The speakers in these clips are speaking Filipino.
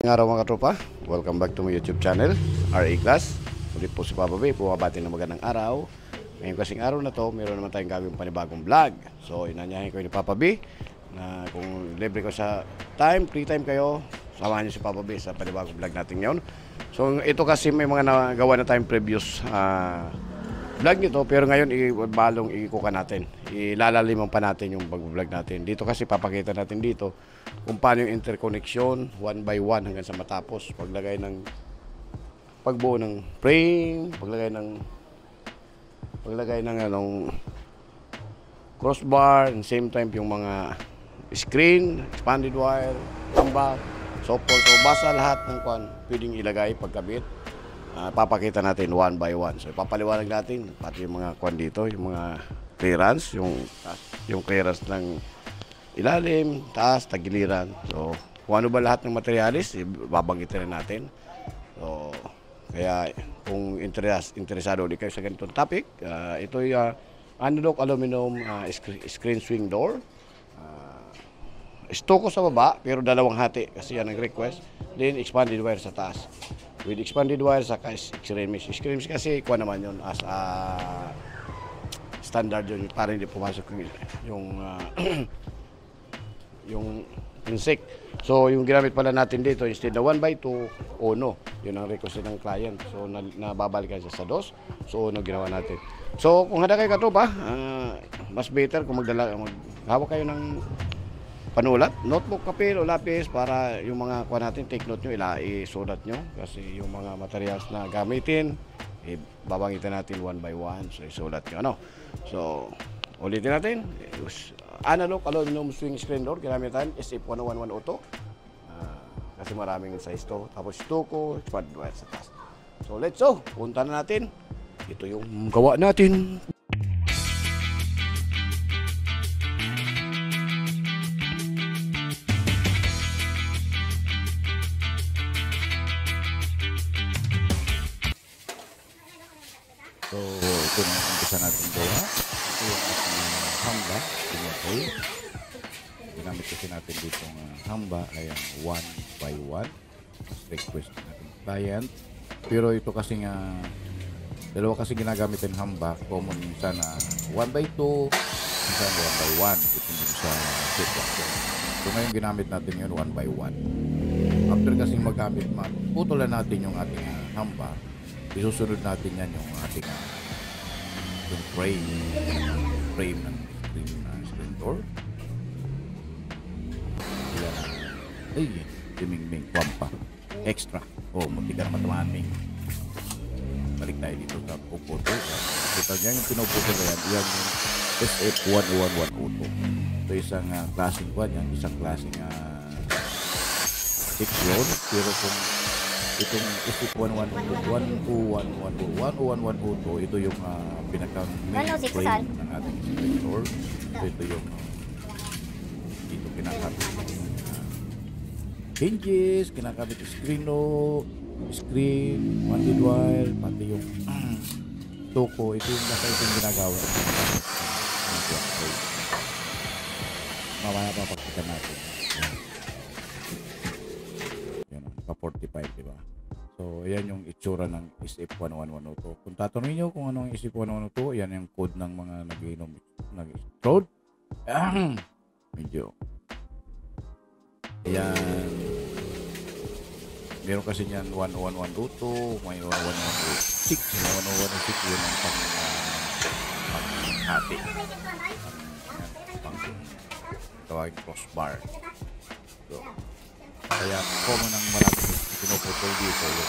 Ngayong araw mga katropa, welcome back to my YouTube channel, RA Class. Ulit po si Papa B, bumabati ng magandang araw. Ngayong kasing araw na to, meron naman tayong gagawin panibagong vlog. So inanyahin ko ni Papa B na kung libre ko sa time, free time kayo, samahan niyo si Papa B sa panibagong vlog natin ngayon. So ito kasi may mga nagawa na tayong previous vlog nito, pero ngayon balong ikuka natin. Ilalaliman pa natin yung pag-vlog natin. Dito kasi papakita natin dito kung paano yung interconnection one by one hanggang sa matapos. Pagbuo ng frame, paglagay ng anong crossbar, and same time yung mga screen, expanded wire, tamba, so forth. So basta lahat ng kwan pwedeng ilagay pagkabit. Papakita natin one by one. So ipapaliwanag natin pati yung mga kwan dito, yung mga clearance, yung clearance ng ilalim, taas, tagiliran. So kung ano ba lahat ng materialis, babanggitin na natin. So kaya kung interesado ulit kayo sa ganitong topic, ito yung Anodok aluminum screen swing door. Stoko sa baba, pero dalawang hati kasi yan ang request. Then expanded wire sa taas. With expanded wire sa screen mesh. Screen mesh kasi kuha naman yun as standard yun para hindi pumasok yung yung insect. So yung ginamit pala natin dito instead na 1x2, uno. Yun ang request ng client. So nababalikan siya sa dos. So uno ginawa natin. So kung handa kayo katropa, mas better kung maghawak kayo ng panulat, notebook, papel o lapis para yung mga kuha natin, take note nyo, isulat nyo kasi yung mga materials na gamitin, babangitan natin one by one, so isulat nyo. Ano? So, ulitin natin, Anodok aluminum swing screen door, ginamitan SF101 auto, kasi maraming size to, tapos stuko, expanded wire sa taas. So, let's go, punta na natin, ito yung gawa natin. So, ito na yung umpisa natin gawa. Ito yung ating hamba. Ginamit kasi natin dito ng hamba ay one by one. Mas request natin client. Pero ito kasi nga, dalawa kasi ginagamit yung hamba. Common minsan na 1x2, minsan 1x1. Depende sa situation. So, ngayon ginamit natin yun 1x1. After kasi magamit, putulan natin yung ating hamba. Isusunod natin yan yung ating yung frame ng screen door. Yan. Ay, diming-ming, kwampa. Extra. Oh, munti ka na matamaan, Ming. Balik tayo dito sa puputo. Kita niya yung pinuputo na yan. Yan yung SF101 auto. Ito isang klaseng kwan yan. Isang klaseng section. Pero kung itong SF101 auto, ito yung pinaka-main frame ng ating screen door. So, ito yung dito kinakabit hinges, kinakabit yung screen, banded wire, pati yung toko. Ito yung nasa itong ginagawa. Mamaya papakita natin. Yan, pa 45, diba? So, yan yung itsura ng SF101 Kung tatanungin nyo kung ano yung SF101 yan yung code ng mga nag-inom nag-explode. Medyo. Ayan. Meron kasi niyan 101 may 101 101 yun ang pang-hati. Tawagin crossbar. So, kaya common ang maraming pinuputol dito yung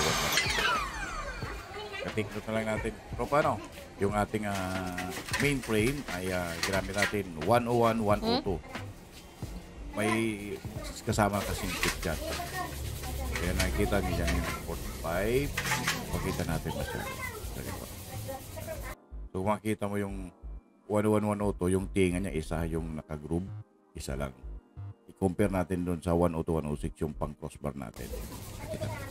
1-to-1. Katik na lang natin. Pero paano? Yung ating main frame ay ginamit natin 101 May kasama kasing tip dyan. Kaya nakikita niya yung 45. Makita natin masyado. So makita mo yung 101 yung tinga niya isa, yung nakagroove isa lang. I-compare natin doon sa 102 yung pang crossbar natin. Makita natin.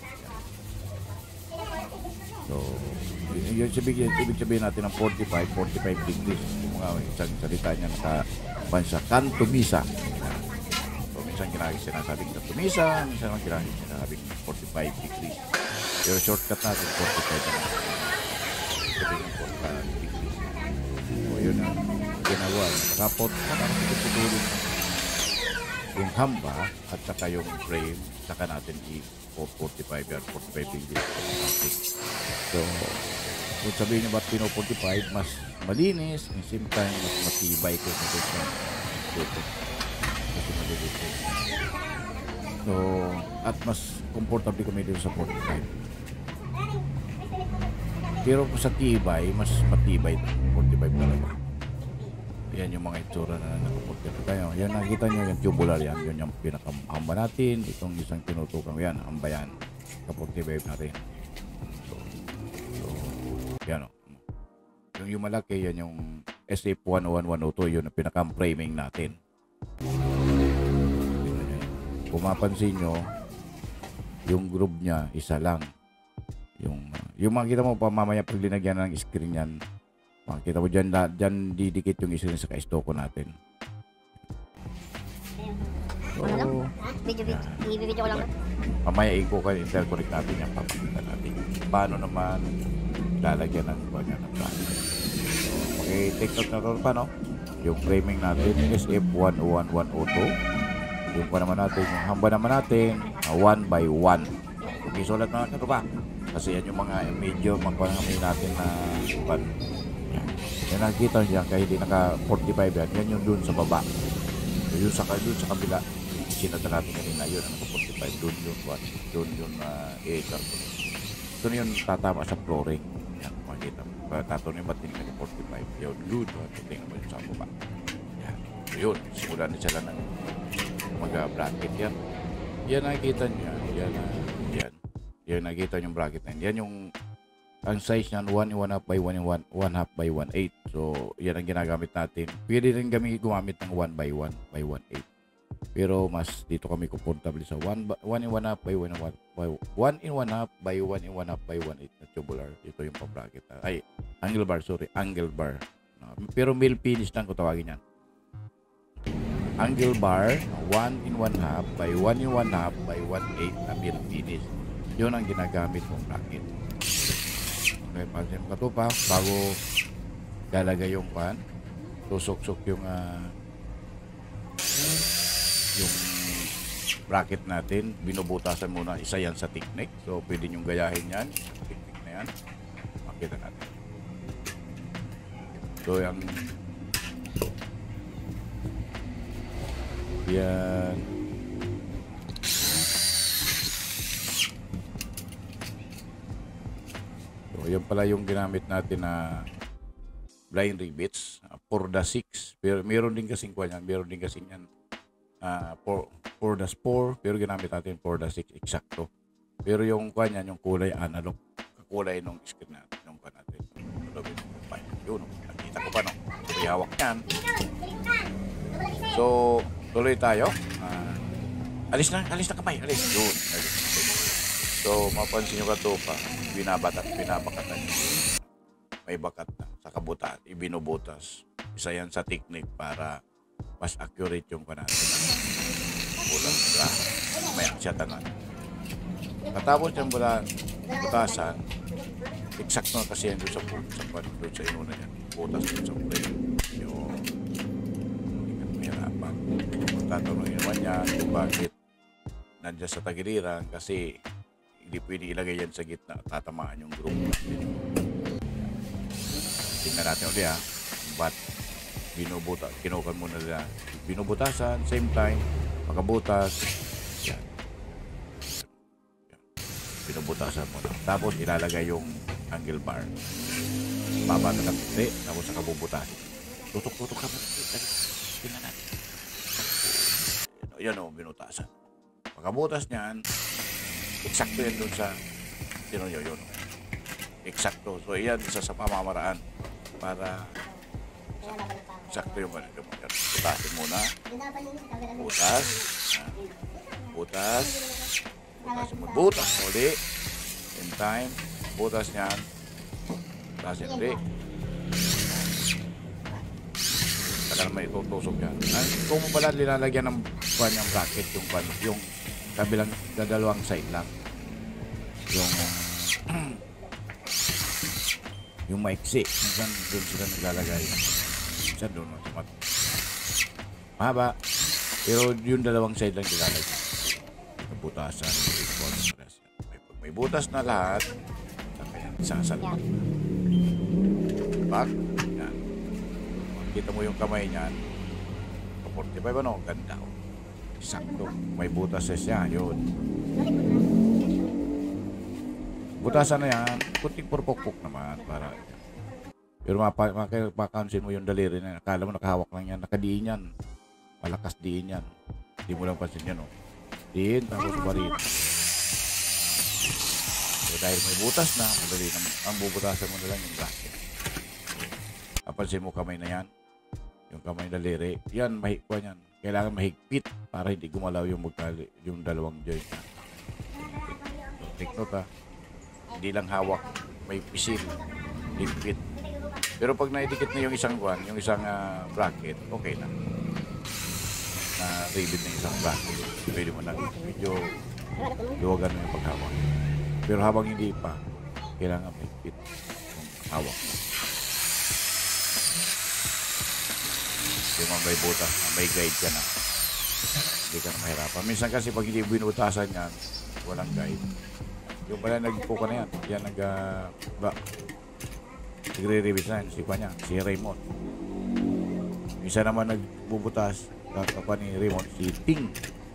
So, yung ibig sabihin natin ng 45 degrees. Yung mga isang salita niya naka-pan siya, kanto misa. So, minsan sinasabing minsan lang kailangan yung sinasabing 45 degrees. Pero shortcut natin, 45 na lang. Sabi ng 45 degrees. So, yun ang ginawa. Tapos, parang putulin yung hamba at saka yung frame, saka natin i-45 yan, 45 degrees. So, kung sabihin nyo ba't pino 45, mas malinis, at the same time, mas matibay ko sa dito. Kasi malinis ko. So, at mas comfortable kami dito sa 45. Pero kung sa tibay, mas matibay ito. 45 talaga. Yan yung mga itsura na nakaportable tayo. Yan, nakikita nyo yung tubular yan. Yun yung pinakahamba natin. Itong isang tinutukan yan, hamba yan. Ka-45 natin. So, yan o. Yung malaki, yan yung SF101-102. Yun ang pinaka-framing natin. Kung mapansin nyo, yung groove niya, isa lang. Yung makikita mo pa mamaya pag linagyan ng screen yan, makikita mo dyan didikit yung screen sa ka-stoko natin. So, i-video ko lang. Mamaya interconnect natin yan, papakita natin. Paano naman lalagyan ng plastic. So, take note na ito pa, no? Yung framing natin, SF101-102. Yung pa naman natin, yung hamba naman natin, 1 by 1. Okay, sulat na ito pa. Kasi yan yung mga medyo magpangamay natin na pan. Yan nakikita niya, kahit hindi naka 45 yan, yan yung dun sa baba. So, yun sa kabila, sinata natin kanina, yun ang naka 45, dun yung i-carton. Ito yun tatama sa flooring. Yan, makikita mo. Tatanong yung ba't hindi naka 45? Yun, good. Tingnan mo yun sa baba. Yan. So, yun, simulan na sila ng mag-bracket yan. Yan nakikita niya. Yan nakikita yung bracket na yan. Yung ang size niyan 1 1/2 by 1 1/2 by 1/8. So yan ang ginagamit natin. Pwede rin kami gumamit ng 1 by 1 by 1/8. Pero mas dito kami komportable sa 1 1/2 by 1 1/2 by 1 1/2 by 1/8 na tubular. Ito yung pa-bracket na. Ay, angle bar. Pero mill finish lang ko tawagin yan. Angle bar 1 1/2 by 1 1/2 by 1/8 na mill finish. Yun ang ginagamit kong bracket. Okay, pagsin ka to pa bago lalagay yung pan, tusok-sok yung bracket natin, binubutasan muna, isa yan sa technique. So pwede nyo gayahin yan, technique na yan, makita natin. So yan so yan pala yung ginamit natin na blind rivets for the 6. Pero meron din kasing yan, meron din kasing yan for the 4, pero ginamit natin for the 6 eksakto. Pero yung yan, yung kulay analog, kulay nung screen natin, nung natin. Yun, nakita ko pa no. May hawak yan. So tuloy tayo. Alis na kamay. Yun. So, mapansin nyo ka ito pa. Binabakatan nyo. May bakat na. Sa kabutan, ibinubutas. Isa yan sa technique para mas accurate yung kanatin. Bulang mula. May aksyatan na. Katapos yung butasan, eksakto kasi yan doon sa inuna yan. Butas doon sa frame. Yung mahirapan. Tatanungin naman niya kung bakit nandiyan sa tagiliran kasi hindi pwede ilagay yan sa gitna at tatamaan yung group. Tingnan natin ulit ba't kinukan muna nila. Binubutasan, same time, pagkabutas, yan. Binubutasan muna. Tapos ilalagay yung angle bar. Babata ng puti, tapos sa kabubutasin. Tutok-tutok ka. Tingnan natin. Yan o, binutasan. Pagkabutas niyan, eksakto yan doon sa yun. Eksakto. So, yan isa sa pamamaraan para eksakto yung ganito. Butasin muna. Butas. Butas uli. In time. Butas niyan. Butasin uli. Tagal naman itutusok yan. Kung mo pala linalagyan ng kanyang bracket, yung kabilang dalawang side lang. Yung maiksi. Minsan doon sila naglalagay. Minsan doon sa mahaba. Pero yung dalawang side lang nilalagay. Butasan. May butas na lahat. Sasalpak. Back. Yan. Kita mo yung kamay niyan. 45 ano? Ganda. Sakto. May butas siya. Yun. Butasan na yan. Kunting purpok-pok naman. Para. Pero mapakansin mo yung daliri na. Akala mo nakahawak lang yan. Nakadiin yan. Malakas diin yan. Hindi mo lang pansin yan. Diin. Tapos barit. So, dahil may butas na, madali na, ang bubutasan mo na lang yung bracket. Kapansin mo kamay na yan. Yung kamay na daliri. Yan, mahigpon yan. Kailangan mahigpit para hindi gumalaw yung dalawang joint. So, take note ha. Hindi lang hawak. May pisil. Higpit. Pero pag naidikit na yung isang yung isang bracket, okay na. Na-rivet na yung isang bracket. Pwede mo na medyo luwagan mo yung paghawak. Pero habang hindi pa, kailangan may fit yung hawak mo. Yung may butas, may guide ka na. Hindi ka na mahirapan. Minsan kasi pag hindi binutasan yan, walang guide. Yung pala nagpuka na yan. Yan nagre-revis na yan. Si pa niya, si Raymond. Minsan naman nagbubutas, kakapa ni Raymond, si Ting.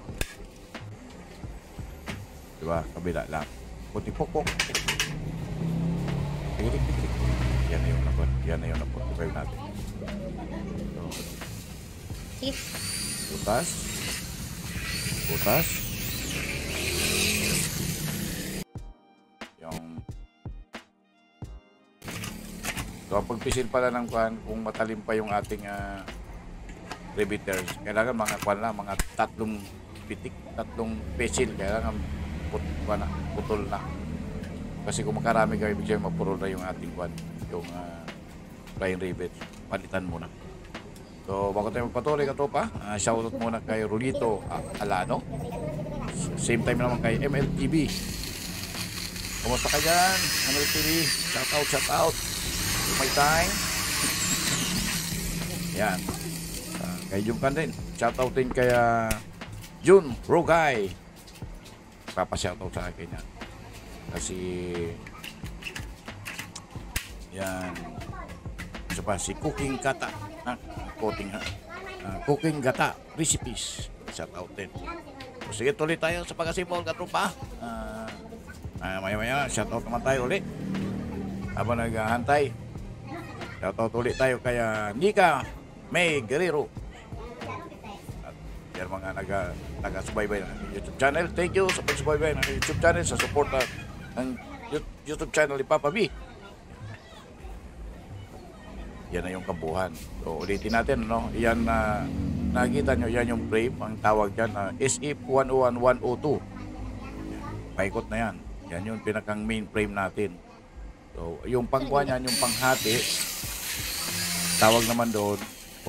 Diba? Kabila lang. Puti pokok. Tirik-tirik. Yan na yung napot. Yan na yung napot. 45 natin. So, butas. Butas. Yung so, pagpisil pala ng kwan, kung matalim pa yung ating riveters, kailangan mga kwan lang, mga tatlong pitik, tatlong pisil, kailangan putol na. Kasi kung makarami kayo, ibig sabihin mapurol na yung ating kwan, yung flying rivet. Palitan muna. So, bago tayo magpatuloy, katopa, shoutout muna kay Rolito Alano. Same time naman kay MLTV. Kumusta ka dyan, MLTV? Shoutout. May time. Yan. Kay Jumkan din. Shoutout din kay Jun Rogay. Papashoutout sa akin yan. Kasi yan. Isa pa, si Cooking Gata. Cooking Gata Recipes. Shoutout din. So, sige, tuloy tayo sa pag-asipol, katrupa. Maya-maya, shoutout naman tayo ulit. Habang naghahantay, shoutout ulit tayo kay Nika May Guerrero. At yan mga nag-subaybay ng YouTube channel. Thank you sa pag-subaybay ng YouTube channel, sa support ng YouTube channel ni Papa B. Yan na yung kabuhan. So, ulitin natin, no? Yan na nakikita nyo, yan yung frame. Ang tawag dyan, SF101-102. Paikot na yan. Yan yung pinakang main frame natin. So, yung pangkuha niyan, yung panghati, tawag naman doon,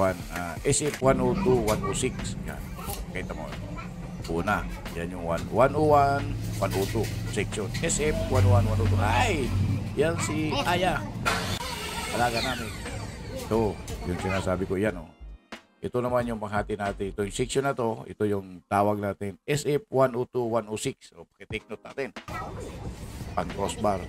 SF102-106. Yan. Kita mo. Una, yan yung 101, 102 section. SF101-102. Ay! Yan si Aya. Alaga namin. So, yung sinasabi ko, yan o. Ito naman yung panghati natin. Ito yung section na to. Ito yung tawag natin. SF102-106. So, pakitake note natin. Pang crossbar.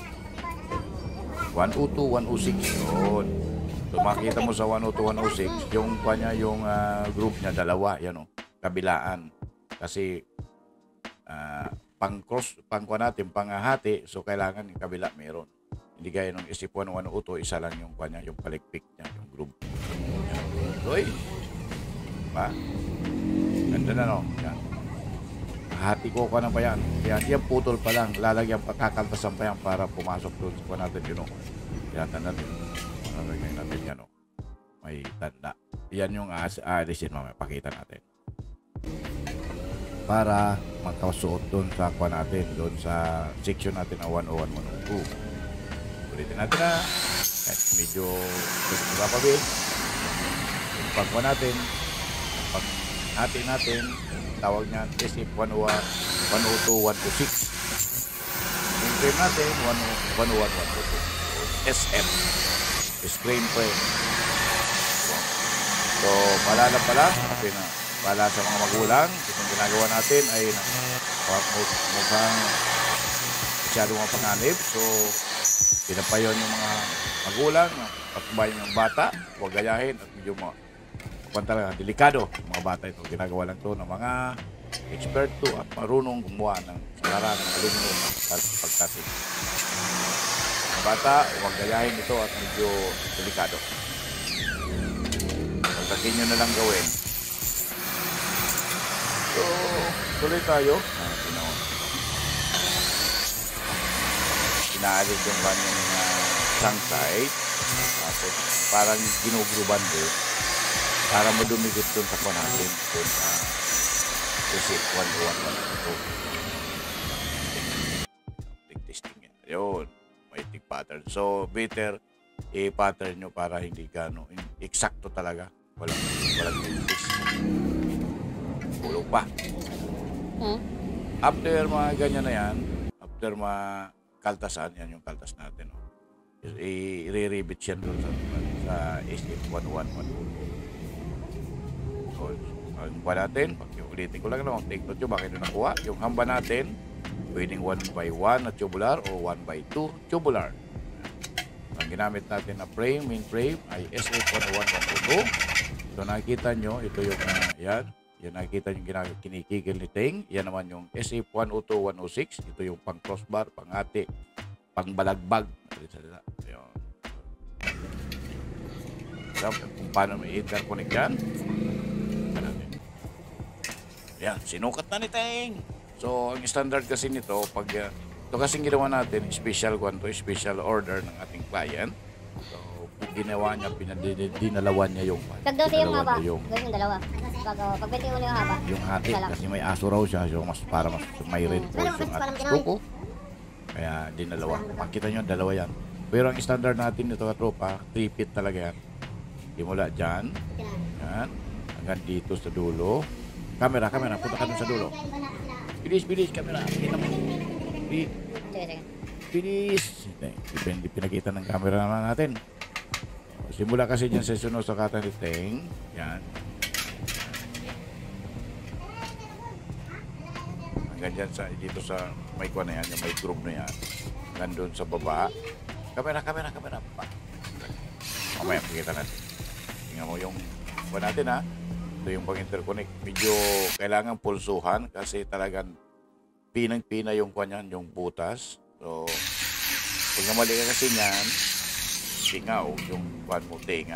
102-106. Yun. So, makita mo sa 102-106, yung kanya, yung group niya, dalawa. Yan o. Kabilaan. Kasi, pang natin, panghati. So, kailangan yung kabila meron. Hindi gaya ng SF102, isa lang yung kanya, yung palikpik niya, yung group. Uy! Diba? Ganda na, no? Yan. Hati ko ka na ba yan? Yan putol pa lang. Lalagyan pa, kakaltasan pa yan para pumasok doon sa natin, yun, no? Yan, tanda natin. Lalagyan natin yan, no? May tanda. Yan yung alisin, mamaya. Pakita natin. Para makasuot doon sa kwa natin, doon sa section natin na 101, 102. Ulitin natin na. At medyo papabil. Yung pagkuha natin, paghati natin, tawag niyan SF101, 102, 106. Yung frame natin, 101, 102. SM. Screen frame. So, paalala pala, pala sa mga magulang, itong ginagawa natin ay mukhang masyadong mga panganib. So, pinapayon yung mga magulang, patbayan yung bata, huwag gayahin at medyo talaga delikado mga bata ito. Ginagawa lang ito ng mga eksperto at marunong gumawa ng salaran ng aluminum at pagkasing. Mga bata, huwag gayahin ito at medyo delikado. Pagkakin nyo na lang gawin. So, tuloy tayo. Inaalit yung kanyang isang side. Tapos, parang ginugruban doon. Para madumikot doon sa kuha natin. Doon sa visit 101. Testing yan. Yun. May tick pattern. So, better i-pattern nyo para hindi gano. Eksakto talaga. Walang twist. Tulog pa. After mga ganyan na yan, after mga kaltasan, yan yung kaltas natin. No? I-re-rebit yan doon sa SF11. So, ang pa natin, ulitin ko lang, take note nyo, bakit nyo nakuha. Yung hamba natin, pwedeng 1x1 na tubular o 1x2 tubular. Ang ginamit natin na frame, main frame, ay SF1112. So, nakikita nyo, ito yung, yan nakikita nyo kinikigil ni Teng. Yan naman yung SF102-106. Ito yung pang crossbar, pang ate, pang balagbag. Ayan. So, kung paano may interconnect yan. Yan, sinukat na ni Teng. So, ang standard kasi nito, pag ito kasing ginawa natin, special order ng ating client. So, ginawa niya, dinalawan niya yung Tagdaw siya yung haba. Gawin yung dalawa. Pag 21 yung haba. Yung hati, kasi may aso raw siya. So, para mas may reinforce yung ating kuko. Kaya dinalawa. Makita nyo, dalawa yan. Pero ang standard natin nito, katropa, 3 feet talaga yan. Simula dyan. Yan. Hanggang dito sa dulo. Camera, punta ka dun sa dulo. Bilis, camera. Kita mo. Bilis. Depende, pinakita ng camera naman natin. Simula kasi dyan sa sunod sa kata ni Teng. Yan. Hanggang dyan dito sa may kuha na yan, yung may group na yan. Hanggang doon sa baba. Camera. Mamaya, pakita natin. Tingnan mo yung kuha natin, ha. Ito yung pang-interconnect. Medyo kailangan pulsuhan kasi talagang pinang-pina yung kuha niyan, yung butas. So, pag namali ka kasi niyan, tingaw yung kuha mo, tinga.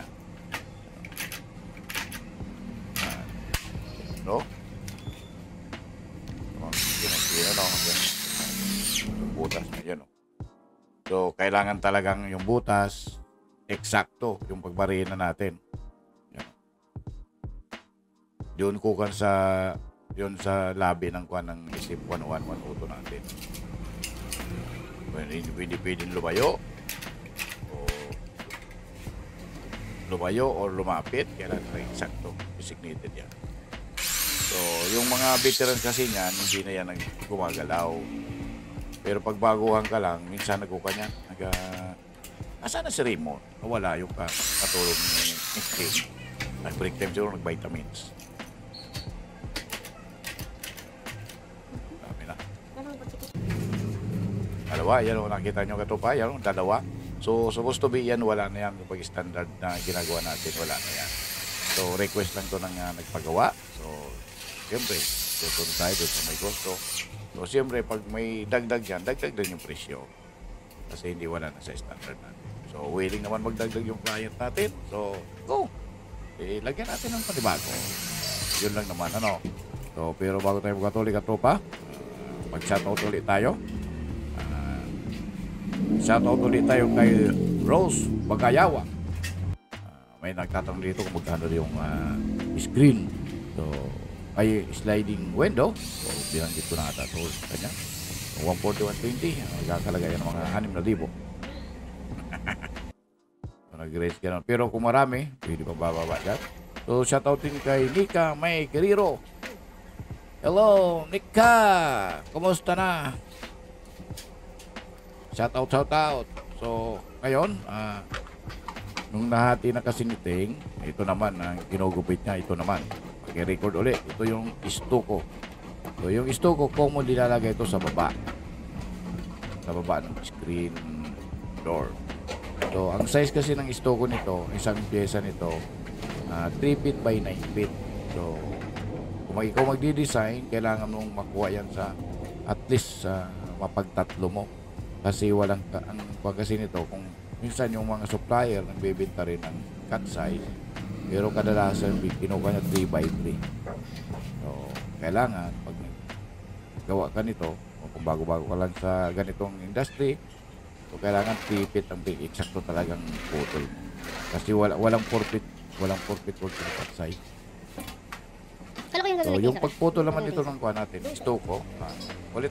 No? Pinang-pina, no? Yung butas na yan, no? So, kailangan talagang yung butas, eksakto yung pagbarina natin. Yun kukan sa labi ng kuan ng SF1112 natin. Pwede lumayo o lumapit, kailangan na eksakto, designated yan. So, yung mga veterans kasi niyan, hindi na yan gumagalaw. Pero pag baguhan ka lang, minsan nagkukan yan, asa na si Raymond? Wala yung katulong ni Steve. Nag-break time siguro, nag-vitamins. Dalawa, yan o, nakita nyo katupa, yan o, dalawa. So, supposed to be yan, wala na yan. Pag standard na ginagawa natin, wala na yan. So, request lang to ng nagpagawa. So, siyempre, tutunod tayo doon sa may gusto. So, siyempre, pag may dagdag yan, dagdag din yung presyo. Kasi hindi wala na sa standard natin. So, willing naman magdagdag yung client natin. So, go! Lagyan natin ng panibago. Yun lang naman, ano. So, pero bago tayo magkatuloy katropa, mag-shoutout ulit tayo. Shoutout ulit tayo kay Rose Bagayawa. May nagtatanong dito kung magkano yung screen. So, ay sliding window. So, binanggit ko na ata. So, kanya. 140, 120. Nagkakalagay ng mga 6,000. So, nag-raise ka. Pero kung marami, pwede pa bababa dyan. So, shoutout din kay Nika May Guerrero. Hello, Nika. Kumusta na? Shout out. So, ngayon, nung nahati na kasi ni Ting, ito naman, ang kinugupit niya, ito naman. Pag-record ulit, ito yung istuko. So, yung istuko, kung mo nilalagay ito sa baba. Sa baba ng screen door. So, ang size kasi ng istuko nito, isang pyesa nito, 3 feet by 9 feet. So, kung ikaw magdi-design, kailangan mong makuha yan sa at least mapagtatlo mo. Kasi walang, ang kasi nito, kung minsan yung mga supplier nagbebenta rin ng cut size, pero kadalasan kinuha niya 3 by 3. So, kailangan, pag gawa ka nito, o kung bago-bago ka lang sa ganitong industry, so kailangan 3 feet ang eksakto talagang putol mo. Kasi walang 4 feet cut size. Kala ko yung So, gagawin yung pagputol naman ito ng kuha natin, istoko, ulit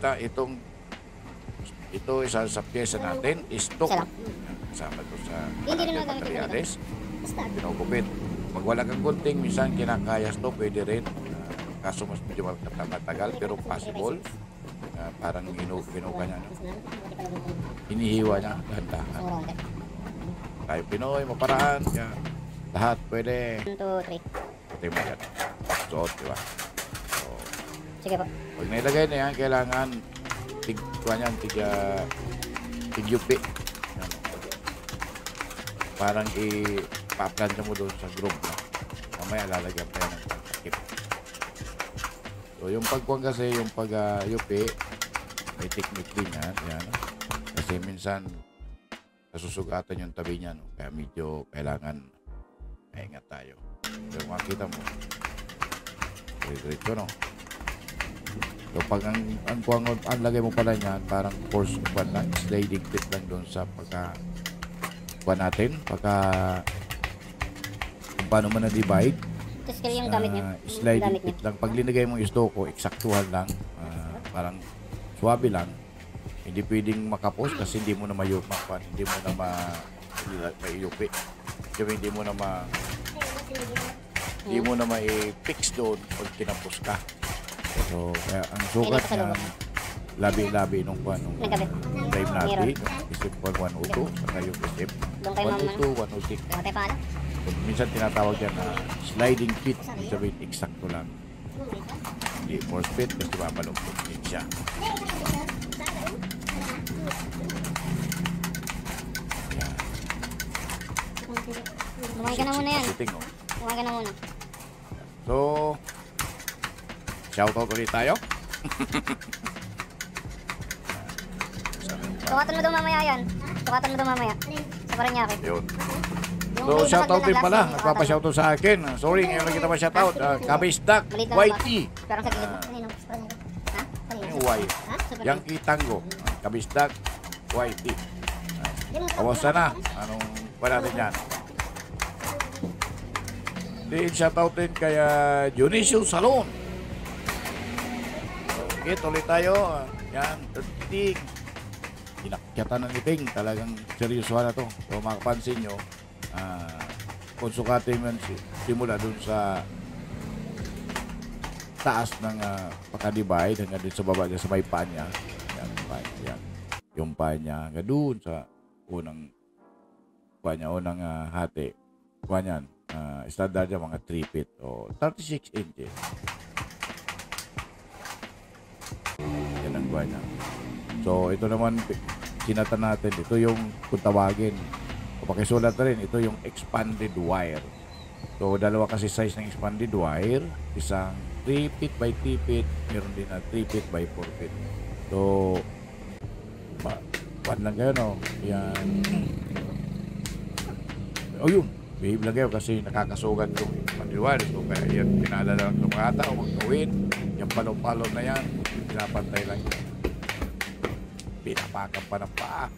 ito isa sa pyesa natin, istok. Isa lang. Kasama ito sa Hindi rin nagamit yung materials. Pinugupit. Pag wala kang gunting, minsan kinakayas to, pwede rin. Kaso mas medyo matagal, pero possible. Parang kinuha niya. No? Hinihiwa niya, dahan-dahan. Tayo Pinoy, maparaan. Kaya lahat pwede. 1, 2, 3. Pati mo yan. Suot, di ba? So, Sige po. pag nailagay na yan, kailangan tig-yupi. Parang i-pa-plan mo doon sa group na. Mamaya lalagyan pa yan ng takip. So, yung pagkuhan kasi, yung pag-yupi, may technique din yan. Yan. Kasi minsan, nasusugatan yung tabi niya. No? Kaya medyo kailangan maingat tayo. Pero makita mo, diretso, no? So, pag ang lagay mo pala niyan, parang force one lang, sliding fit lang doon sa kuha natin, kung paano mo na-divide. Tapos kayo yung gamit niyo. Sliding fit lang. Pag linagay mo yung istoko, eksaktuhan lang, parang swabe lang. Hindi pwedeng makapos kasi hindi mo na mayupan, hindi mo na maiyupi. Hindi mo na mai-fix doon pag kinapos ka. So, kaya ang sukat niya, labi-labi nung time natin, yung isip 102, saka yung isip 102, 106. So, minsan tinatawag yan na sliding fit, ibig sabihin, eksakto lang. Hindi force fit kasi mamalungkot din siya. Lumayan ka na muna yan. Sitting, oh. Lumayan ka na muna. So, shoutout ulit tayo. Sukatan mo daw mamaya yan. Sukatan mo daw mamaya. Sa Paranaque. Yun. Yung So, may shoutout bakat din na pala. ng Nagpapa-shoutout sa akin. Sorry, ngayon lang kita pa-shoutout. Kabisdak, Maliit lang ang YT. Pero sa gilid mo. Ha? Yung Y. Yang Itango. Kabisdak, YT. Kamusta na? Anong pa natin yan? Din shoutout din kay Dionisio Salon. Okay, tuloy tayo. Yan, Ting. Inakyatan ng iting. Talagang seryoso na to. So, makapansin nyo, kung sukatin mo simula dun sa taas ng pagka-divide hanggang din sa baba niya sa may paa niya. Yan. Yung paa niya hanggang dun sa unang hati. Kuha niyan. Standard niya mga 3 feet o 36 inches. Yan ang kuha niya. So, ito naman, sinatan natin. Ito yung, kung tawagin, o pakisulat na rin, ito yung expanded wire. So, dalawa kasi size ng expanded wire. Isang 3 feet by 3 feet. Meron din na 3 feet by 4 feet. So, pan lang kayo, no? Yan. O yun. Behave lang kayo kasi nakakasugat yung expanded wire. So, kaya yan, pinalala lang ng mga tao, magkawin. Yung palo-palo na yan, pinapantay lang yun. Pinapakan pa ng paa.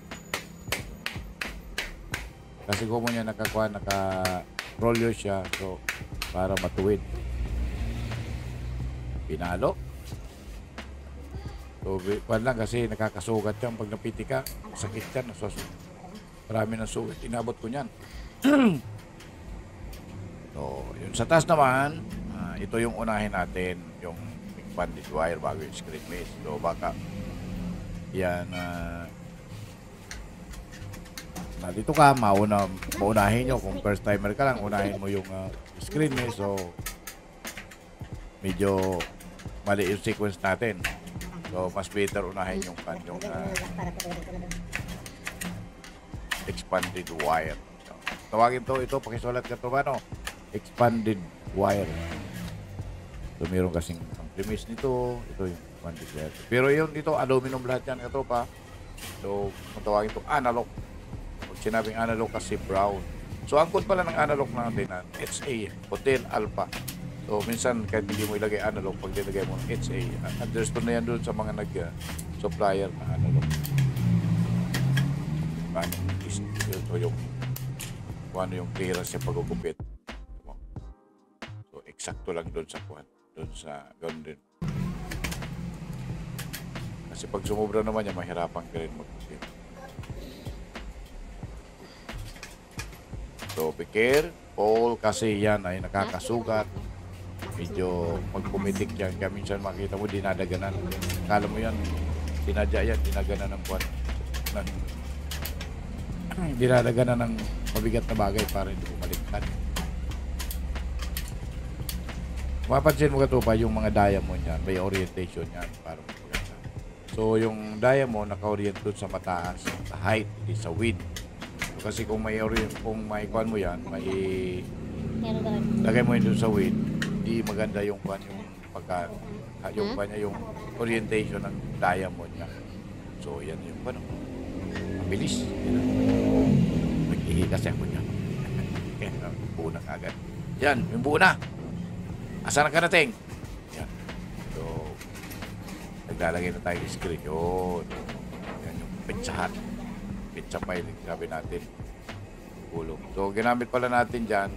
Kasi kung mo niya naka-roller siya, so, para matuwid. Pinalo. So, kwan lang kasi nakakasugat yan. Pag napiti ka, sakit yan. Marami ng sugat. Inabot ko niyan. So, yun sa taas naman, ito yung unahin natin. Yung expanded wire bago yung screen mesh. So baka yan dito ka, maunahin nyo. Kung first timer ka lang, unahin mo yung screen mesh. So medyo mali yung sequence natin. So mas better unahin yung expanded wire. So, tawagin ito, pakisulat ka ito ba, no? Expanded wire. So meron kasing ang premise nito, ito yung expanded wire. Pero yun dito, aluminum lahat yan, katropa. So kung tawagin ito, analog. Pag sinabing analog kasi brown. So ang code pala ng analog natin na HA, Hotel Alpha. So minsan kahit hindi mo ilagay analog, pag nilagay mo ng HA, understood na yan doon sa mga nag-supplier na analog. Ito yung kung ano yung clearance niya pagkukupit. So eksakto lang doon sa ganoon din. Kasi pag sumobra naman niya, mahirapan ka rin magkupit. So be careful kasi yan ay nakakasugat. Medyo magpumitik yan. Kaya minsan makita mo dinadaganan. Kala mo yan, sinadya yan, dinaganan ng buwan. Dinadaganan ng mabigat na bagay para hindi bumaliktad. Mapansin mo katupa yung mga diamond yan, may orientation yan para magpaganda. So yung diamond naka-orient doon sa mataas, sa height, hindi sa width. So, kasi kung may kuan mo yan, may lagay mo yun doon sa width, hindi maganda yung kuan yung orientation ng diamond niya. So yan yung ano, mabilis. Nag-ihi kasi ako niya. Buo na agad. Yan, yung buo na. Asan ang karating? Yan. So, naglalagay na tayo ng screen. Yun. Yan yung pitsahan. Pitsa file, sabi natin. Gulong. So, ginamit pala natin dyan.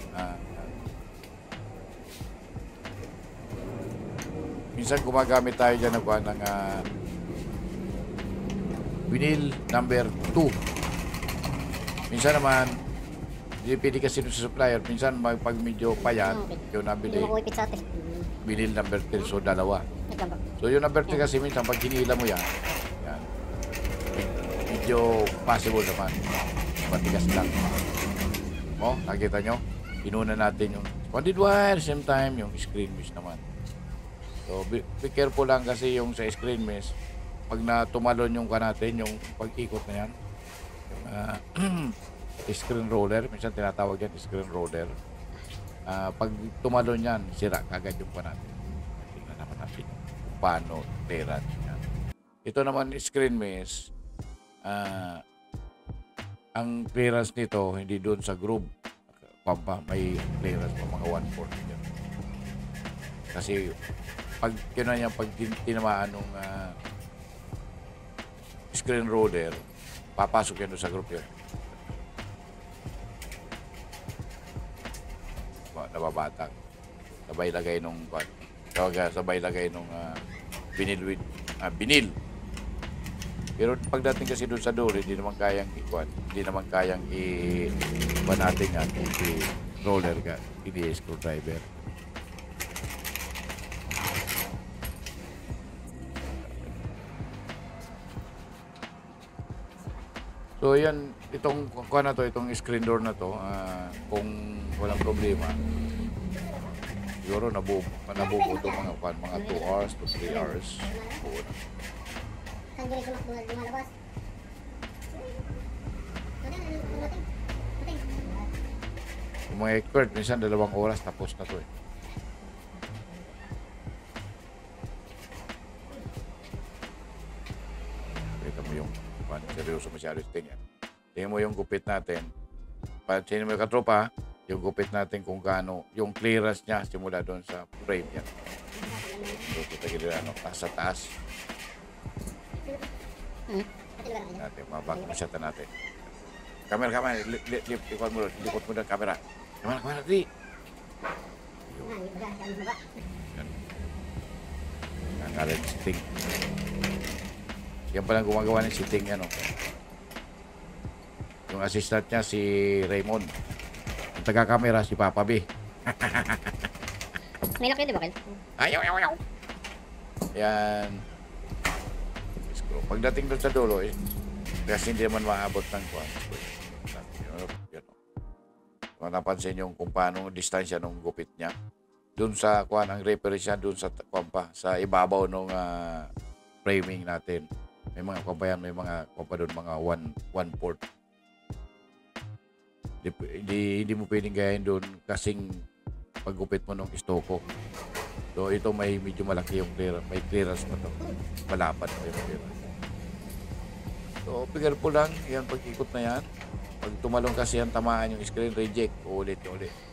Minsan gumagamit tayo dyan ng vinyl number 2. Minsan naman, hindi pwede kasi sa supplier. Minsan, pag medyo pa yan, yung nabili, vinyl number 3, so dalawa. So yung number 3 kasi minsan, pag hinila mo yan, medyo possible naman. Matigas lang. O, nakita nyo? Inuna natin yung expanded wire, same time, yung screen mesh naman. So, be careful lang kasi yung sa screen mesh, pag tumalon yung natin, yung pag-ikot na yan, yung screen roller, minsan tinatawag yan screen roller. Pag tumalon yan, sira kagad yung natin. Tingnan naman natin kung paano clearance yan. Ito naman screen mesh, ang clearance nito hindi doon sa groove. May clearance pa mga 1/4 yan. Kasi pag tinamaan ng screen roller, papasok yan doon sa group yun. Nababatang. Sabay lagay nung binil. Pero pagdating kasi doon sa door, hindi naman kayang i-kuan natin yan, i-roller ka, hindi screwdriver. So yan, itong screen door na to, kung walang problema, siguro nabuo ito mga 2 hours to 3 hours. Buo na. Yung mga expert, minsan 2 oras tapos na to eh. Kita mo yung seryoso masyado tingin. Tingnan mo yung gupit natin. Pansinin mo yung katropa, yung gupit natin kung gaano, yung clearance niya simula doon sa frame yan. So, kita gila, sa taas. Natin, masyata natin. Kamera, likot mo ng kamera. Kamera, di. Ang ngalan sitting. Yan palang gumagawa ng sitting yan, Yung assistant niya si Raymond. Ang taga-camera si Papa B. May lock yun, di ba, Kel? Ayaw. Yan. Screw. Pagdating doon sa dulo, kasi hindi naman maabot ng kuwan. Yan. Kung napansin yung kung paano distansya ng gupit niya, doon sa kuwan, ang reference niya doon sa kuwan pa, sa ibabaw ng framing natin. May mga kuwan pa yan, may mga kuwan pa doon, mga 1/4. Hindi mo pwedeng gayahin doon kasing paggupit mo ng istoko. So ito may medyo malaki yung clearance, may clearance pa to. Malapad pa yung clearance. So careful lang, yan pag-ikot na yan. Pag tumalong kasi yan, tamaan yung screen, reject, ulit.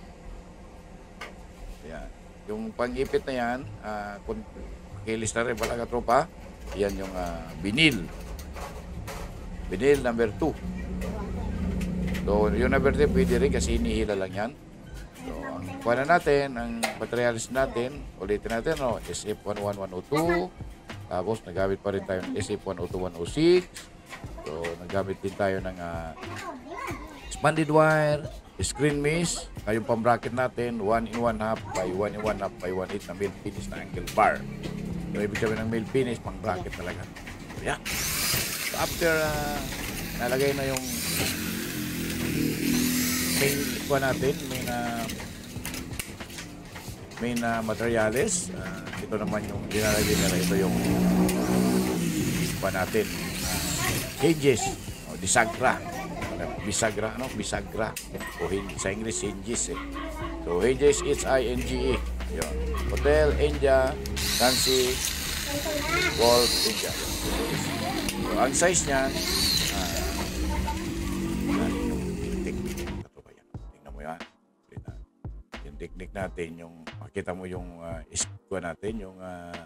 Yan. Yung pag-ipit na yan, kung kilis na rin pala katropa, yan yung binil. Binil number 2. So, yung number 3, pwede rin kasi hinihila lang yan. So, ang kuha natin, ang materials natin, ulitin natin, no? SF11102. Tapos, nagamit pa rin tayo ng SF102-106. So, nagamit din tayo ng expanded wire, screen mesh, yung pang-bracket natin, 1 1/2 by 1 1/2 by 1/8 na male finish na angle bar. So, ibig sabihin ng male finish, pang-bracket talaga. So, yeah. So, after nalagay na yung main kuha natin, main materials. Ito naman yung dinalagay nila. Ito yung kuha natin. Hinges. Bisagra. Bisagra. O sa English, hinges eh. So, hinges, H-I-N-G-E. Yun. Hotel, India, Nancy, Golf, India. So, ang size niyan, technique natin, yung makita mo yung iskuha natin, yung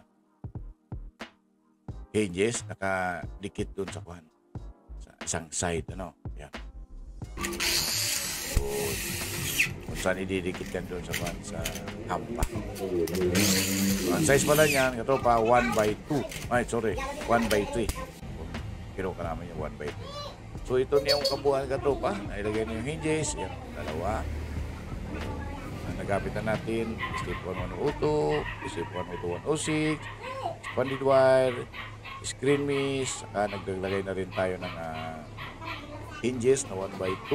hinges nakadikit dun sa kuhan sa isang side, ano, yan. So, kung saan ididikit yan dun sa kuhan sa hampa. So, ang size pala niyan, katropa, 1/2. 1/3. Kiro ka naman yung 1/3. So, ito na yung kabuuan, katropa. Nailagay na yung hinges, yan, dalawa. Nagamit na natin SF11102, SF102-106, expanded wire, screen mesh, naglagay na rin tayo ng hinges na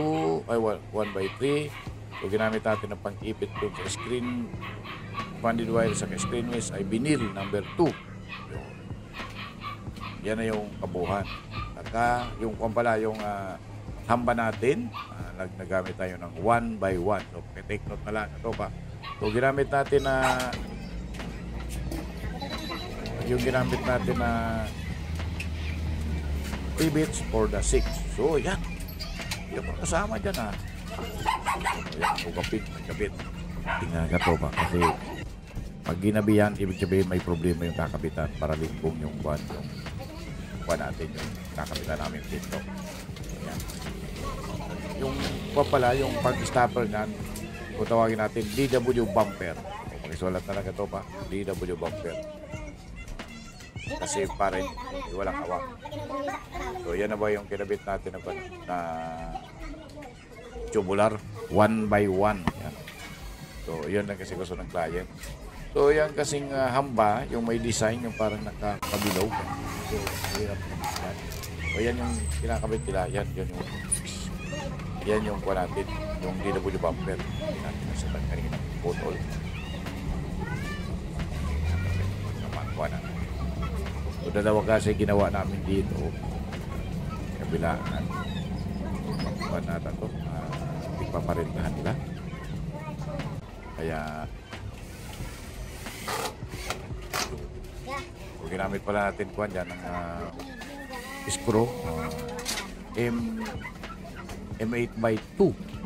1/3. So ginamit natin ng pang-ipit doon sa screen, expanded wire sa screen mesh ay binil number 2. Yan na yung kabuuan. Saka yung kumpala, yung hamba natin, nagamit tayo ng 1/1. So, take note na lang ito pa. So, ginamit natin na yung ginamit natin na rivets for the 6. So, yan. Yung kasama dyan, ha. So, yan, magkabit. Tingnan ka to ba? Kasi, pag ginabi yan, ibig sabihin may problema yung kakabitan para limbong yung buwan natin, yung kakabitan namin dito. Yan. Yung pala, yung pag-stopper nan, kung tawagin natin DW bumper. O, pakisulat na lang ito pa, DW bumper. Kasi para walang hawak. So yan na ba yung kinabit natin na tubular 1/1. Yan. So yan lang kasi gusto ng client. So yan kasing hamba, yung may design, yung parang nakakabilaw. So hirap yan. So yan yung kinakabit nila, yan yung kuha natin, yung DW bumper. Hindi natin sa kanina putol. Kuha natin. So dalawa kasi ginawa namin dito. Kabilaan. Kuha natin ito. Ipaparintahan nila. Kaya so, ginamit pala natin kuha dyan ng screw. M8x2.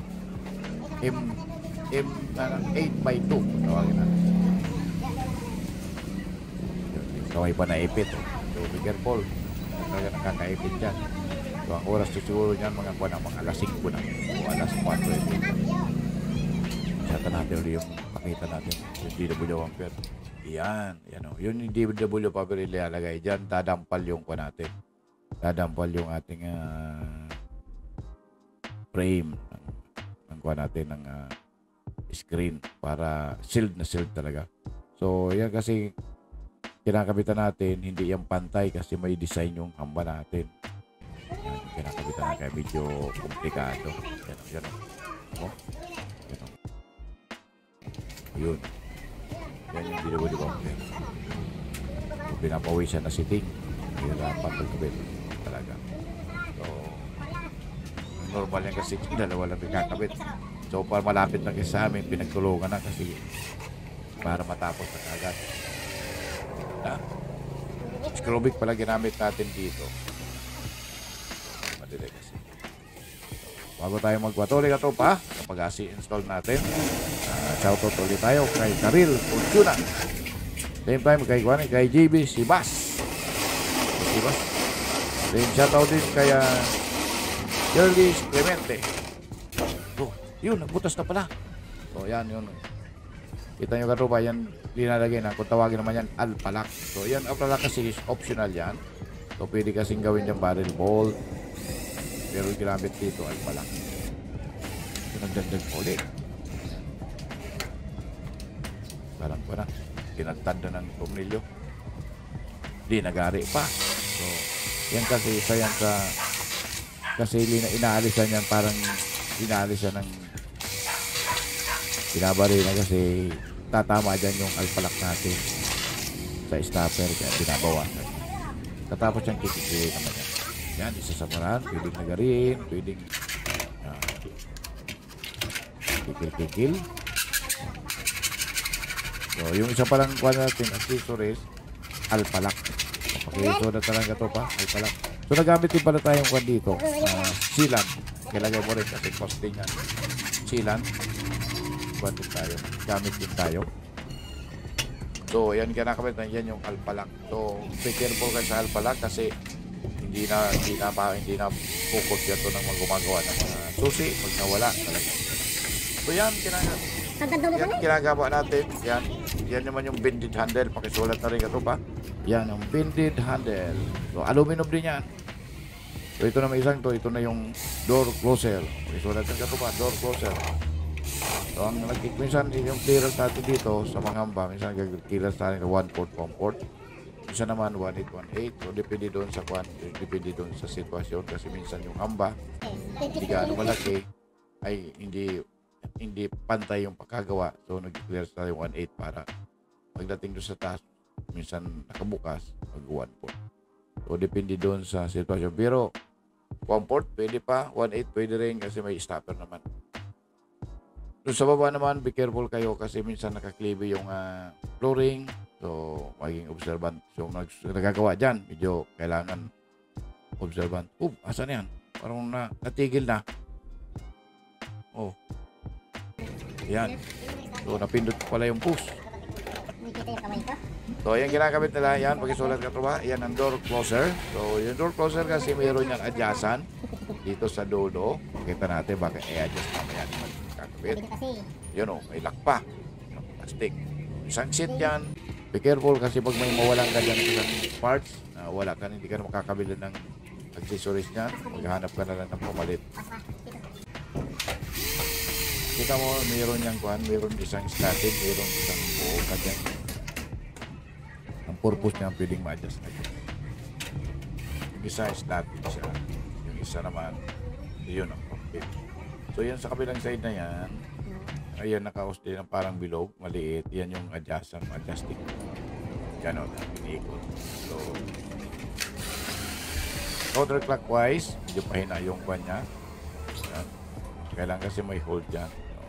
M8x2. Tawagin natin. Kaway pa naipit. So, be careful. Talaga nakakaipit yan. So, ang oras siguro niyan, mga alas 5 na. O alas 4. Sata natin ulit yung pakita natin. Yung DW bumper. Yan. Yan o. Yun yung DW bumper ilalagay dyan. Dadampal yung kuha natin. Dadampal yung ating frame ng kuha natin ng screen para sealed na sealed talaga. So yan kasi kinakabitan natin, hindi yan pantay kasi may design yung hamba natin. Yan, kinakabitan natin kaya medyo komplikado. Yan. Oh, yan. Yun. Yan yung binubuli ko. So, pinapawisan na si Ting. Hirapan pagkabit. Talaga. So, normal yan kasi dalawa lang pinakabit. So, para malapit na sa amin, pinagtulungan na kasi para matapos na agad. Na? Screwbit pala ginamit natin dito. Madali kasi. Bago tayo magpatuloy ka to pa, kapag install natin, shoutout ulit tayo kay Karil Fortuna. Same time kay Juan, kay JB Sibas. Sibas. Then shoutout din kay Shirley Clemente. So, yun, nagbutas na pala. So, yan, yun. Kita nyo katropa, yan linalagay na. Kung tawagin naman yan, alpalak. So, yan, alpalak kasi is optional yan. So, pwede kasing gawin yung barrel bolt. Pero ginamit dito, alpalak. So, nagdagdag ulit. Parang ko na. Kinagtad na ng tornilyo. Di, nagari pa. So, yan kasi, isa yan sa kasi inaalisan yan, parang inaalisan ng binabari na kasi tatama dyan yung alpalak natin sa stopper kaya binabawasan. Katapos yung kikikili naman yan. Yan, isa sa paraan, pwedeng nagarin, pwedeng kikil-kikil. So, yung isa palang kuha natin, accessories, alpalak. Okay, so na talaga to pa, alpalak. So, nagamit din pala tayong kuha dito, sealant. Kailangan mo rin kasi costing yan. Sealant. Kuha din tayo. Gamit din tayo. So, yan kinakamit na yan yung alpalak. So, be careful kayo sa alpalak kasi hindi na focus yan to ng mga gumagawa ng mga susi pag nawala talaga. So, yan ginagawa natin. Yan naman yung bended handle. Pakisulat na rin ito pa. Yan yung bended handle. So, aluminum din yan. So, ito naman isang to. Ito na yung door closer. Pakisulat na ito pa. Door closer. So, ang minsan yung clearance natin dito sa mga hamba, minsan clearance natin na 1/4, 1/4. Minsan naman 1/8, 1/8. So, depende doon sa depende doon sa sitwasyon kasi minsan yung hamba, hindi gaano malaki, ay hindi pantay yung pagkagawa. So, nag-clearance tayo 1/8 para pagdating doon sa taas, minsan nakabukas, mag-1/4. So, depende doon sa sitwasyon. Pero, 1/4, pwede pa. 1/8, pwede rin kasi may stopper naman. Doon sa baba naman, be careful kayo kasi minsan nakaklibe yung flooring. So, maging observant. So, nagagawa dyan, medyo kailangan observant. Asan yan? Parang natigil na. Oh. Yan. So, napindot pala yung push. So, yan ginagamit nila. Yan, pagkisulat ka ito ba? Yan ang door closer. So, yung door closer kasi mayroon yung adjustan dito sa dulo. Makita natin bakit i-adjust mamaya naman kakabit. Yun o, may lock pa. Plastic. Isang seat yan. Be careful kasi pag may mawalang ganyan sa parts, wala ka, hindi ka na makakabili ng accessories niya. Maghanap ka na lang ng pumalit. Kita mo, mayroon niyang kuhan, mayroon isang static, mayroon isang buo ka dyan. Ang purpose niya pwedeng ma-adjust na dyan. Yung isa static siya. Yung isa naman, yun ang cockpit. So yan sa kabilang side na yan, ayan naka-host din ng parang bilog, maliit. Yan yung adjusting. Ganon, iniikot. So, counterclockwise, medyo pahina yung kwan niya. Yan. Kailangan kasi may hold dyan.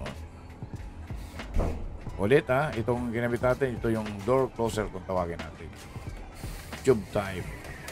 Ulit itong ginamit natin, ito yung door closer kung tawagin natin. Tube type.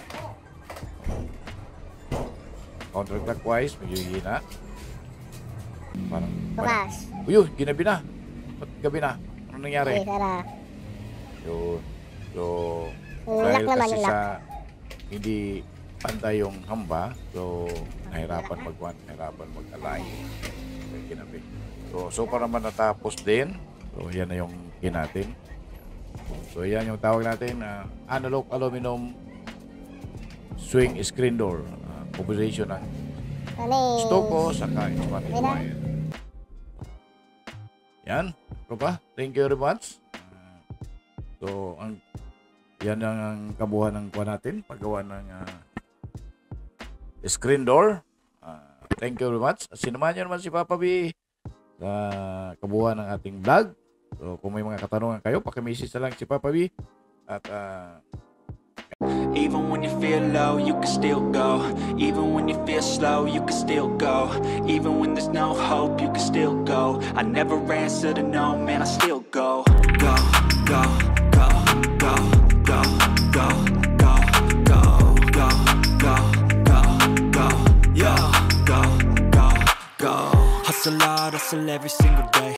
Counterclockwise, medyo hina. Parang Bukas. Uyuh, ginabi na. Ba't gabi na? Ano nangyari? Tara. Yun. So, Lock dahil naman, kasi lock. sa hindi pantay yung hamba, so nahirapan mag-align. Kaya ginabi. So para naman natapos din. So, yan na yung natin. So, yan yung tawag natin na analog aluminum swing screen door. Combination ng stoko saka expanded wire. Yan. Ito pa. Thank you very much. So, yan ang kabuuan ng kuha natin, paggawa ng screen door. Thank you very much. Sinamahan nyo naman si Papa B sa kabuuan ng ating vlog. So kung may mga katanungan kayo, pakimessage na lang si Papa B. At even when you feel low, you can still go. Even when you feel slow, you can still go. Even when there's no hope, you can still go. I never answer to no, man, I still go. Go, go, go, go, go, go, go, go, go, go, go, go, yeah, go, go, go. Hustle hard, hustle every single day.